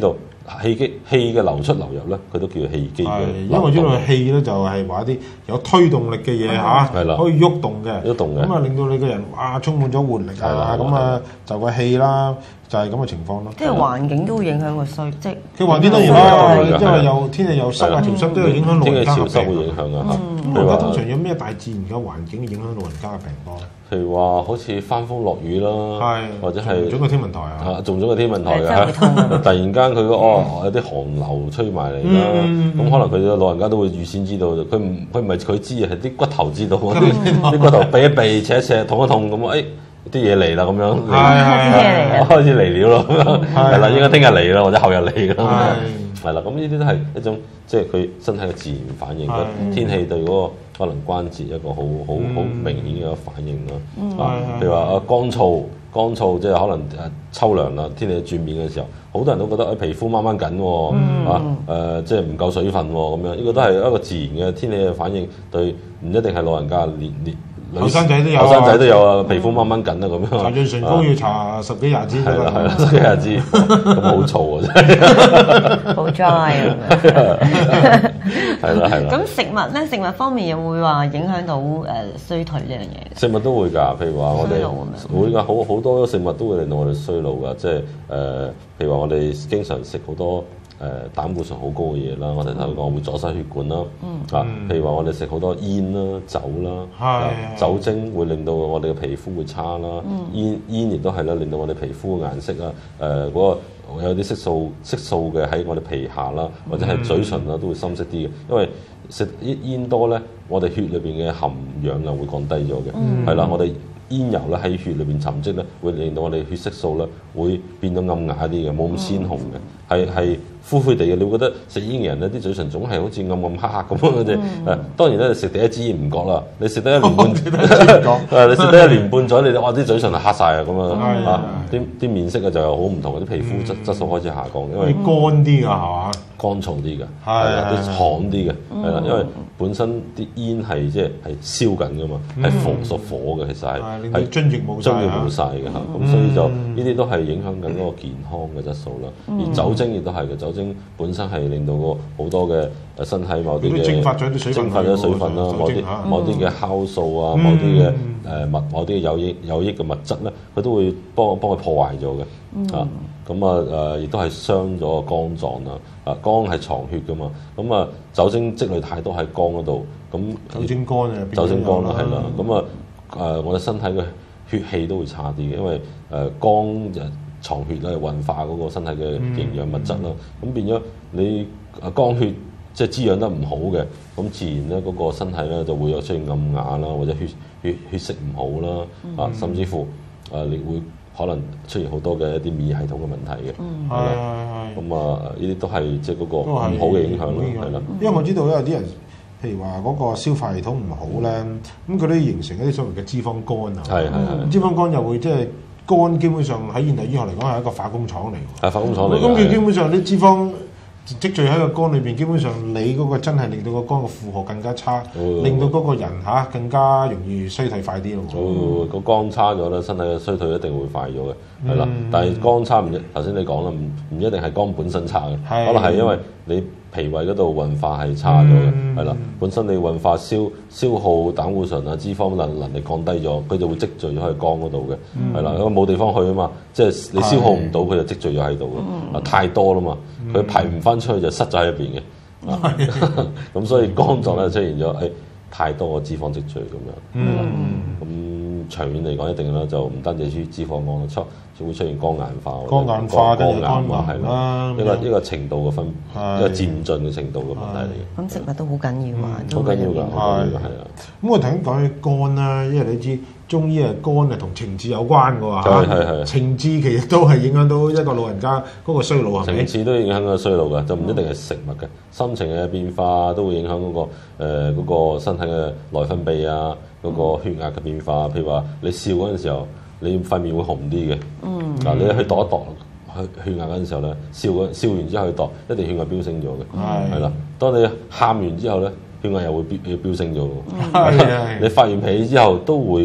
氣嘅流出流入咧，佢都叫氣機嘅。 因為呢個氣咧就係話一啲有推動力嘅嘢嚇，可以喐動嘅，咁啊令到你個人充滿咗活力啊，咁啊就個氣啦，就係咁嘅情況咯。 即係環境都會影響個衰，即係佢環境當然啦，因為有天氣又濕啊，潮濕都有影響老人家嘅病。 天氣潮濕會影響啊。 咁而家通常有咩大自然嘅環境影響老人家嘅病多咧？ 譬如話好似翻風落雨啦，或者係中咗天文台啊， 中咗個天文台嘅，突然間佢有啲寒流吹埋嚟啦，咁可能佢老人家都會預先知道，佢唔係佢知嘅，係啲骨頭知道，啲骨頭避一避、扯一扯、痛一痛咁，啲嘢嚟啦咁樣，開始嚟了咯，係啦，應該聽日嚟啦，或者後日嚟啦，係啦，咁呢啲都係一種即係佢身體嘅自然反應，天氣對嗰個可能關節一個好明顯嘅反應咯。譬如話乾燥即係可能秋涼啦，天氣轉變嘅時候，好多人都覺得皮膚掹掹緊喎，即係唔夠水分喎咁樣，呢個都係一個自然嘅天氣嘅反應，對唔一定係老人家後生仔都有， 啊，皮膚掹掹緊啊咁樣。 搽潤唇膏要搽10幾20支。 係啦，10幾20支，咁好燥啊真係。 好 dry 啊！ 係啦。 咁食物咧，食物方面又會話影響到衰退呢樣嘢。 食物都會㗎，譬如話我哋會㗎，好多食物都會令到我哋衰老㗎，即係譬如話我哋經常食好多膽固醇好高嘅嘢啦，我哋頭先講會阻塞血管啦，譬如話我哋食好多煙啦、酒啦，酒精會令到我哋嘅皮膚會差啦，煙亦都係啦，令到我哋皮膚嘅顏色啊，嗰個有啲色素嘅喺我哋皮下啦，或者係嘴唇啦都會深色啲嘅，因為食煙多咧，我哋血裏邊嘅含氧量會降低咗嘅，係啦，我哋煙油咧喺血裏邊沉積咧，會令到我哋血色素咧會變到暗啞啲嘅，冇咁鮮紅嘅，係灰灰地嘅。你會覺得食煙嘅人咧，啲嘴唇總係好似暗黑黑咁嘅啫。當然咧，食第一支煙唔覺啦，你食得一年半，你食得一年半載，你哇啲嘴唇係黑晒啊咁啊，啲面色啊就好唔同，啲皮膚質素開始下降，因為乾啲㗎係嘛？ 乾燥啲嘅，係啊，啲旱啲嘅，係啦，因為本身啲煙係即係燒緊㗎嘛，係屬火嘅，其實係津液冇晒嘅嚇，咁所以就呢啲都係影響緊嗰個健康嘅質素啦。而酒精亦都係嘅，酒精本身係令到個好多嘅身體某啲嘅蒸發咗水分啦，某啲嘅酵素啊，某啲嘅某啲有益嘅物質咧，佢都會幫佢破壞咗嘅啊。咁亦都係傷咗個肝臟啦。肝係藏血噶嘛，咁酒精積累太多喺肝嗰度，咁酒精肝啦， 係啦，咁我哋身體嘅血氣都會差啲嘅，因為肝就藏血咧，運化嗰個身體嘅營養物質啦，咁變咗你肝血即係滋養得唔好嘅，咁自然咧嗰個身體咧就會有出現暗啞啦，或者血色唔好啦，甚至乎你會可能出現好多嘅一啲免疫系統嘅問題嘅，係啦，咁呢啲都係即係嗰個唔好嘅影響咯，係啦。 因為我知道有啲人，譬如話嗰個消化系統唔好咧，咁佢都形成一啲所謂嘅脂肪肝啊，係脂肪肝又會即係肝基本上喺現代醫學嚟講係一個化工廠嚟㗎， 係化工廠嚟。 咁佢基本上啲脂肪積聚喺個肝裏邊，基本上你嗰個真係令到個肝嘅負荷更加差，令到嗰個人更加容易衰退快啲咯。 個肝差咗咧，身體嘅衰退一定會快咗嘅，係啦。但係肝差唔頭先你講啦，唔一定係肝本身差嘅，可能係因為你脾胃嗰度運化係差咗嘅，係啦。本身你運化消耗膽固醇啊、脂肪能力降低咗，佢就會積聚咗喺肝嗰度嘅，係啦。因為冇地方去啊嘛，即係你消耗唔到，佢就積聚咗喺度嘅，太多啦嘛。佢排唔翻出去就塞咗喺入邊嘅，咁所以肝臟咧出現咗太多嘅脂肪積聚咁樣，咁長遠嚟講一定啦，就唔單止脂肪肝啦，就會出現肝硬化、 肝硬化係啦，一個程度嘅一個漸進嘅程度嘅問題嚟嘅。 咁食物都好緊要啊， 好緊要㗎，係啊。 咁我頭先講起肝啦，因為你知中醫肝同情志有關㗎喎，係情志其實都係影響到一個老人家嗰個衰老係咪？ 情志都影響個衰老㗎，就唔一定係食物嘅，心情嘅變化都會影響嗰個身體嘅內分泌啊，嗰個血壓嘅變化。譬如話你笑嗰陣時候，你塊面會紅啲嘅，嗱你去度一度血壓嗰陣時候咧，笑完之後去度，一定血壓飆升咗嘅，係啦。當你喊完之後咧，血壓又會飆升咗嘅。你發完脾之後都會嘅喎，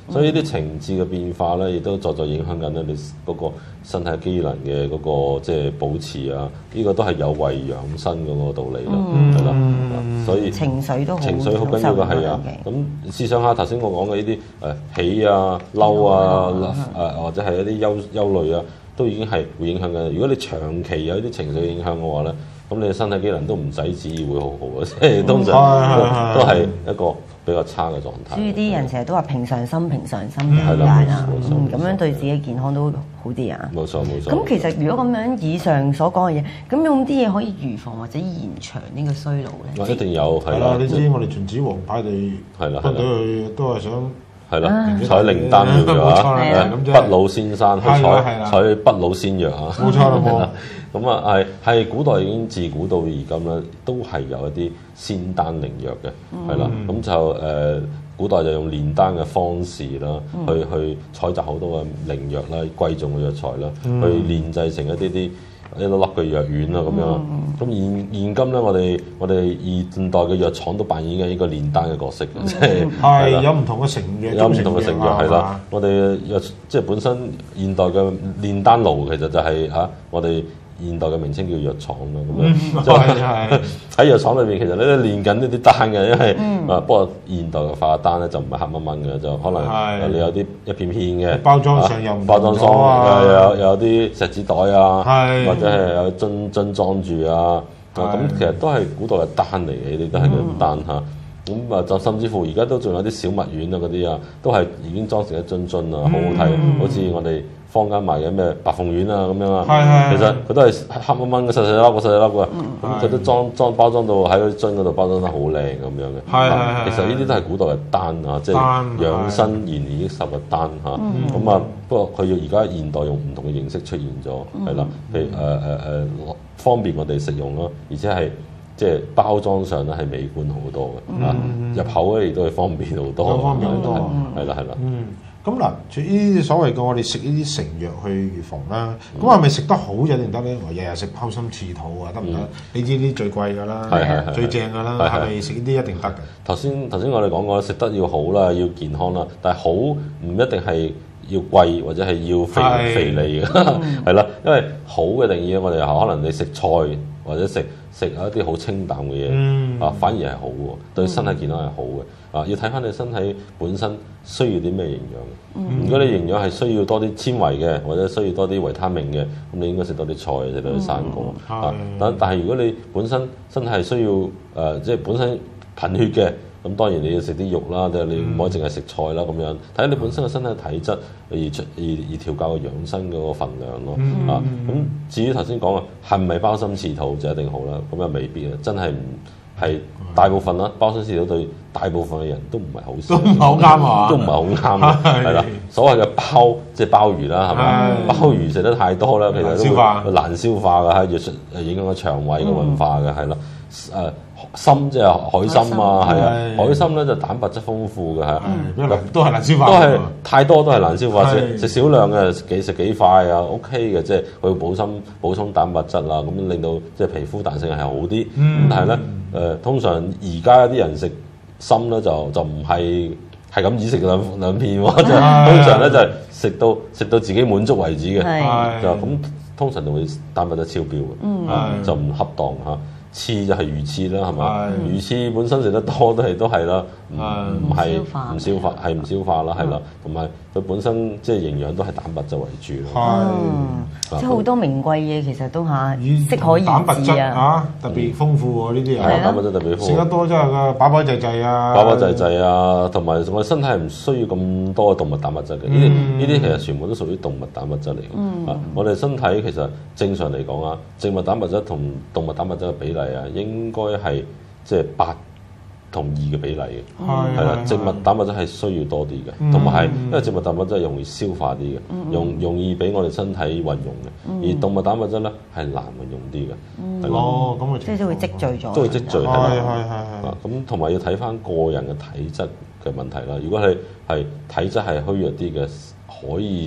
所以呢啲情志嘅變化咧，亦都在影響緊咧你嗰個身體機能嘅嗰個即係保持啊。呢個都係有為養生嗰個道理咯，係啦。所以情緒都好緊要嘅係啊。咁試想下頭先我講嘅呢啲喜啊、嬲啊、或者係一啲憂慮啊，都已經係會影響緊。如果你長期有啲情緒影響嘅話咧，咁你嘅身體機能都唔使旨意會好好嘅，即係通常都係一個比較差嘅狀態。 所以啲人成日都話平常心就係啦，咁樣對自己健康都好啲啊。 冇錯。 咁其實如果咁樣以上所講嘅嘢，咁有冇啲嘢可以預防或者延長呢個衰老咧？ 一定有係啦。 你知我哋全指皇牌地軍隊去都係想。 係啦，採靈丹妙藥啊，不老先生去採不老仙藥啊， 冇錯啦， 咁啊係古代已經自古到而今咧，都係有一啲仙丹靈藥嘅，係啦，咁就古代就用煉丹嘅方式啦，去採集好多嘅靈藥啦、貴重嘅藥材啦，去煉製成一粒粒嘅藥丸啦咁樣。咁現今咧，我哋現代嘅藥廠都扮演緊呢個煉丹嘅角色嘅，即係有唔同嘅成藥， 有唔同嘅成藥係啦。我哋藥即係本身現代嘅煉丹爐，其實就係我哋現代嘅名稱叫藥廠咯。咁樣即係喺藥廠裏邊，其實你都煉緊呢啲丹嘅，因為不過現代嘅化丹咧就唔係黑掹掹嘅，就可能你有啲一片片嘅包裝上有包裝上有啲錫紙袋啊，或者係有樽裝住啊。咁其實都係古代嘅丹嚟嘅，呢啲都係叫丹嚇。咁啊，就甚至乎而家都仲有啲小蜜丸啊嗰啲啊，都係已經裝成一樽啊，好好睇，好似我哋坊間賣嘅咩白鳳丸啊咁樣啊。其實佢都係黑掹掹嘅細粒嘅，咁佢都包裝到喺嗰啲樽嗰度包裝得好靚咁樣嘅。其實呢啲都係古代嘅丹啊，即係養生延年益壽嘅丹嚇。咁啊，不過佢要而家現代用唔同嘅形式出現咗，係啦，譬如方便我哋食用咯，而且係即係包裝上咧係美觀好多嘅，入口咧亦都係方便好多， 方便好多， 係啦。 咁嗱，除呢啲所謂嘅我哋食呢啲成藥去預防啦，咁係咪食得好就一定得咧？我日日食鮑參翅肚啊，得唔得？你知呢啲最貴㗎啦，最正㗎啦，係咪食呢啲一定得嘅？ 頭先我哋講過，食得要好啦，要健康啦，但係好唔一定係要貴或者係要肥膩嘅，係啦，因為好嘅定義，我哋可能你食菜或者食一啲好清淡嘅嘢，反而係好嘅，對身體健康係好嘅。要睇翻你身體本身需要啲咩營養。如果你營養係需要多啲纖維嘅，或者需要多啲維他命嘅，咁你應該食多啲菜，食多啲生果。但係如果你本身身體係需要即係本身貧血嘅，咁當然你要食啲肉啦，即係你唔可以淨係食菜啦咁樣。睇下你本身嘅身體體質而調教個養生嗰個份量咯。咁至於頭先講嘅係咪鮑參翅肚就一定好啦？咁又未必啊，真係唔係大部分啦。鮑參翅肚對大部分嘅人都唔係好適， 都唔係好啱啊， 都唔係好啱，係啦。所謂嘅鮑即係鮑魚啦，係咪？鮑魚食得太多啦，其實都會難消化嘅，係影響個腸胃嘅運化嘅，係啦。參即係海參啊，係啊，海參咧就蛋白質豐富嘅係， 都係難消化， 都係太多都係難消化，食少量嘅食幾塊啊 OK 嘅，即係佢補充蛋白質啦，咁令到即係皮膚彈性係好啲。咁但係咧通常而家啲人食參咧就唔係咁以食兩片喎，即係通常咧就係食到自己滿足為止嘅，就咁通常就會蛋白質超標嘅，就唔恰當嚇。翅就係魚翅啦，係咪？魚翅本身食得多都係啦，唔消化啦，係啦，同埋佢本身即係營養都係蛋白質為主咯。 即係好多名貴嘢其實都適可而止蛋白質特別豐富喎呢啲蛋白質特別豐富。 食得多真係㗎，飽滯啊，同埋我哋身體係唔需要咁多嘅動物蛋白質嘅。呢啲其實全部都屬於動物蛋白質嚟嘅。我哋身體其實正常嚟講啊，植物蛋白質同動物蛋白質嘅比例應該係即係8:2嘅比例嘅，係啦。植物蛋白質係需要多啲嘅，同埋係因為植物蛋白質係容易消化啲嘅，容易俾我哋身體運用嘅，而動物蛋白質咧係難運用啲嘅。 哦，咁即係都會積聚咗， 都會積聚係啦。咁同埋要睇翻個人嘅體質嘅問題啦。如果係體質係虛弱啲嘅，可以食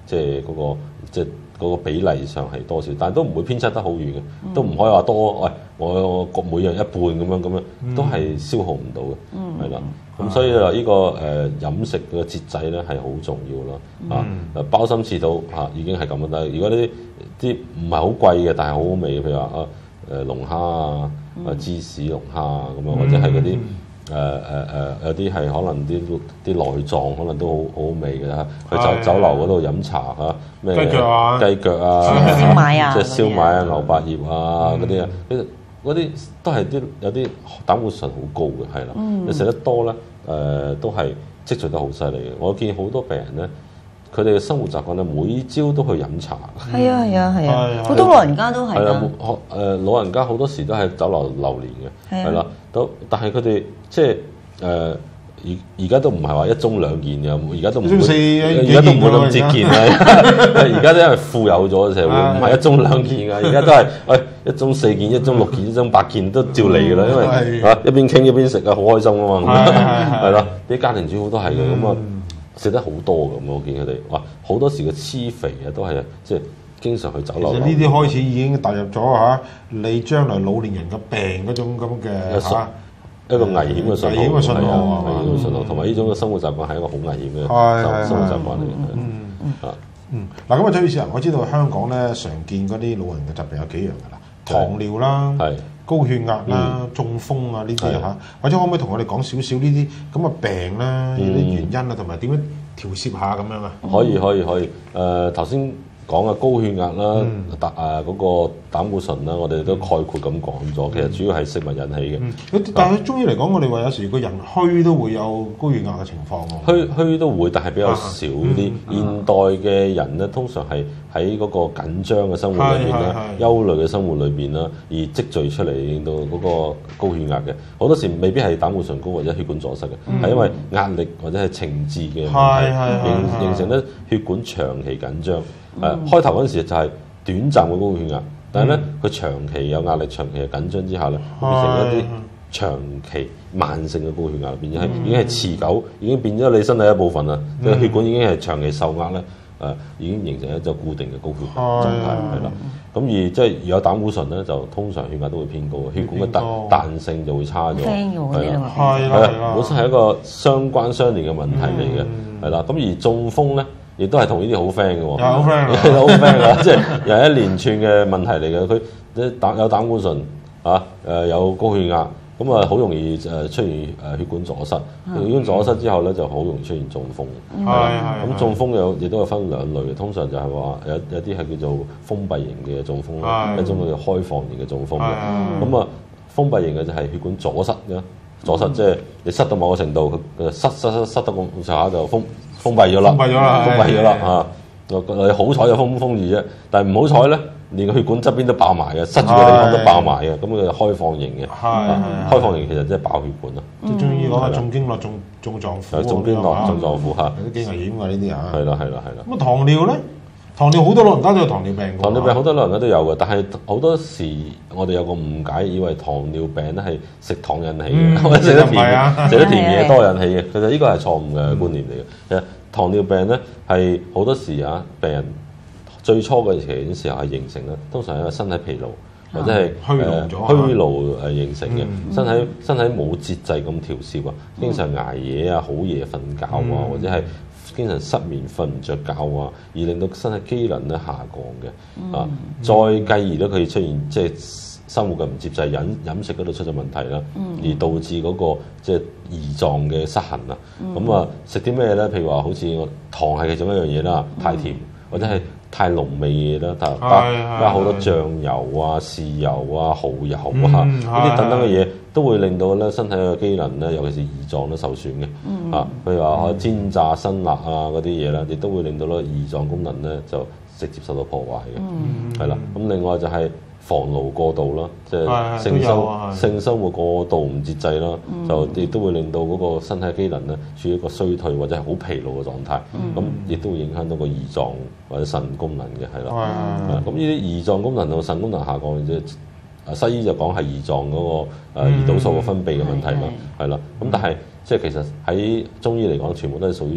即係嗰個比例上係多少，但係都唔會偏差得好遠嘅，都唔可以話多，喂，我每樣一半咁樣，都係消耗唔到嘅，係啦。咁所以話呢個飲食嘅節制咧係好重要啦，鮑參翅肚已經係咁樣，但係如果啲唔係好貴嘅，但係好好味，譬如話龍蝦芝士龍蝦咁樣，或者係嗰啲有啲係可能啲內臟可能都好好味嘅嚇，去酒樓嗰度飲茶嚇，咩雞腳啊、 燒賣啊， 即係燒賣啊、牛百葉啊嗰啲啊，嗰啲都係有啲膽固醇好高嘅，係啦，你食得多咧都係積聚得好犀利嘅。我見好多病人咧，佢哋嘅生活習慣咧，每朝都去飲茶。係啊，好多老人家都係。係啦， 老人家好多時都喺酒樓流連嘅，係啦，但係佢哋即係而家都唔係話一盅兩件嘅，而家都唔會咁節儉啦。而家都係富有咗嘅社會，唔係一盅兩件㗎，而家都係一盅4件、一盅6件、一盅8件都照嚟㗎啦，因為一邊傾一邊食啊，好開心啊嘛，係啦，啲家庭主婦都係嘅，咁啊食得好多㗎，我見佢哋哇好多時嘅黐肥啊都係即係經常去酒樓。 其實呢啲開始已經踏入咗嚇你將來老年人嘅病嗰種咁嘅一個危險嘅信號， 危險嘅信號， 同埋呢種嘅生活習慣係一個好危險嘅生活習慣嚟嘅。 嗱咁啊，周醫師啊，我知道香港咧常見嗰啲老人嘅疾病有幾樣㗎啦，糖尿啦、高血壓啦、中風啊呢啲嚇，或者可唔可以同我哋講少少呢啲咁嘅病啦、啲原因啊，同埋點樣調節下咁樣啊？ 可以。頭先講嘅高血壓啦，嗰個膽固醇啦，我哋都概括咁講咗。其實主要係食物引起嘅。 但係中醫嚟講，我哋話有時個人虛都會有高血壓嘅情況喎。 虛都會，但係比較少啲。現代嘅人咧，通常係喺嗰個緊張嘅生活裏邊啦、憂慮嘅生活裏邊啦，而積聚出嚟，令到嗰個高血壓嘅。好多時未必係膽固醇高或者血管阻塞嘅，係因為壓力或者係情志嘅問題，形成咧血管長期緊張。開頭嗰陣時就係短暫嘅高血壓，但係咧佢長期有壓力、長期嘅緊張之下咧，變成一啲長期慢性嘅高血壓，變咗已經係持久，已經變咗你身體一部分啦。個血管已經係長期受壓咧，已經形成一個固定嘅高血壓狀態，係啦。咁而即係如有膽固醇咧，就通常血壓都會偏高，血管嘅彈性就會差咗，係啦，本身係一個相關相連嘅問題嚟嘅，係啦。咁而中風咧，亦都係同呢啲好 friend 嘅喎，好 friend 啊！即係又係一連串嘅問題嚟嘅。佢有膽固醇有高血壓，咁啊好容易出現血管阻塞。血管阻塞之後咧，就好容易出現中風。咁中風亦都有分兩類嘅，通常就係話有啲係叫做封閉型嘅中風啦，一種叫做開放型嘅中風嘅。咁啊封閉型嘅就係血管阻塞嘅，阻塞即係你塞到某個程度，佢塞到咁上下就封閉咗啦嚇！你好彩就封住啫，但係唔好彩咧，連個血管側邊都爆埋嘅，塞住嘅地方都爆埋嘅，咁佢就開放型嘅。開放型其實即係爆血管啊！ 即係中醫講係重經絡、重臟腑。 重經絡、重臟腑嚇， 都幾危險㗎呢啲嚇。 係啦。 咁啊糖尿咧？糖尿好多老人家都有糖尿病㗎。糖尿病好多老人家都有嘅，但係好多時我哋有個誤解，以為糖尿病咧係食糖引起嘅，或者食得甜嘢多引起嘅。其實呢個係錯誤嘅觀念嚟嘅。其實糖尿病咧係好多時病人最初嘅時候係形成咧，通常係一個身體疲勞或者係虛勞形成嘅，身體冇節制咁調節啊，經常捱夜啊，好夜瞓覺啊，或者係經常失眠、瞓唔着覺啊，而令到身體機能咧下降嘅。再繼而咧，佢出現即係生活嘅唔節制，飲食嗰度出咗問題啦，而導致嗰個即係胰臟嘅失衡啊。咁啊，食啲咩咧？譬如話好似糖係其中一樣嘢啦，太甜或者係太濃味嘢啦，加好多醬油啊、豉油啊、蠔油啊呢啲等等嘅嘢，都會令到咧身體嘅機能咧，尤其是胰臟都受損嘅。譬如話煎炸辛辣啊嗰啲嘢咧，亦都會令到咧胰臟功能咧就直接受到破壞嘅。係啦，咁另外就係防勞過度啦，即係性生活過度唔節制啦，就亦都會令到嗰個身體機能咧處於一個衰退或者係好疲勞嘅狀態，咁亦都會影響到個胰臟或者腎功能嘅，係啦。咁呢啲胰臟功能同腎功能下降，即係西醫就講係胰臟嗰個胰島素嘅分泌嘅問題嘛，係啦。咁但係即係其實喺中醫嚟講，全部都係屬於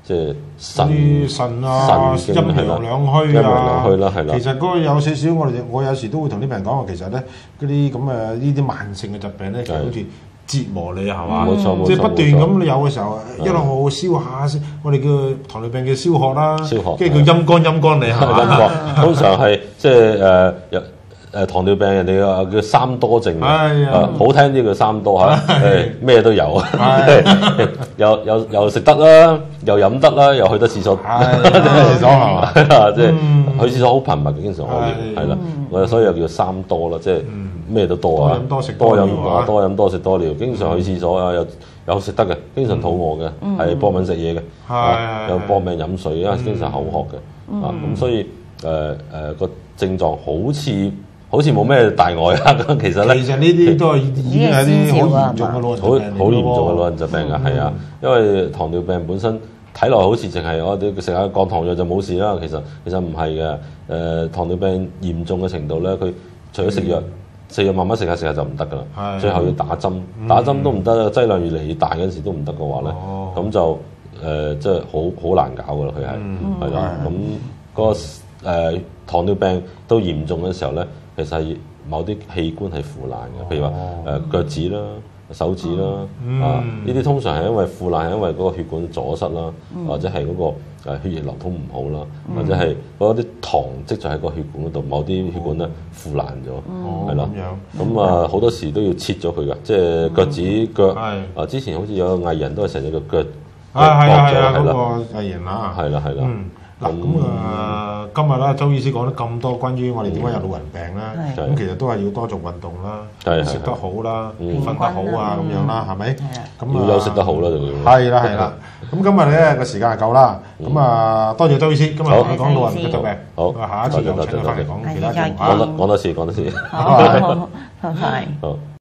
即係腎啊、陰陽兩虛啊，其實嗰個有少少，我有時都會同啲病人講話，其實咧嗰啲咁呢啲慢性嘅疾病咧，其實好似折磨你係嘛？ 冇錯， 即係不斷咁，你有嘅時候一路燒下，我哋叫糖尿病嘅燒殼啦，跟住叫陰乾你係嘛？ 通常係即係糖尿病人哋叫三多症，好聽啲叫三多嚇，咩都有，又食得啦，又飲得啦，又去得廁所， 廁所係嘛？ 即係去廁所好頻密嘅，經常可以係啦，所以又叫三多啦，即係咩都多啊，多飲多食多尿，經常去廁所啊，有食得嘅，經常肚餓嘅，係搏命食嘢嘅，又搏命飲水啊，經常口渴嘅，咁所以個症狀好似冇咩大礙啊！咁其實咧， 呢啲都係已經係啲好嚴重嘅老人疾病， 好嚴重嘅老人疾病㗎，係啊，因為糖尿病本身睇落好似淨係我哋食下降糖藥就冇事啦，其實唔係嘅。糖尿病嚴重嘅程度咧，佢除咗食藥慢慢食下就唔得㗎啦，最後要打針都唔得啦，劑量越嚟越大嗰陣時都唔得嘅話咧，咁就即係好難搞㗎啦，佢係啦，咁嗰個糖尿病到嚴重嘅時候咧。其實係某啲器官係腐爛嘅，譬如話腳趾啦、手指啦，呢啲通常係因為腐爛，係因為嗰個血管阻塞啦，或者係嗰個血液流通唔好啦，或者係嗰啲糖積在喺個血管嗰度，某啲血管咧腐爛咗，係啦。咁好多時都要切咗佢㗎，即係腳趾腳。之前好似有個藝人都係成隻個腳割咗，嗰個藝人啊， 係啦。 嗱咁今日啦，周醫師講咗咁多關於我哋點解有老人病啦，咁其實都係要多做運動啦，食得好啦，瞓得好啊咁樣啦，係咪？咁要休息得好啦，仲要。 係啦。咁今日咧個時間係夠啦，咁多謝周醫師，今日同你講老人嘅疾病， 好， 下一次又請佢翻嚟講其他嘅。 講多次。 好，拜拜。 好。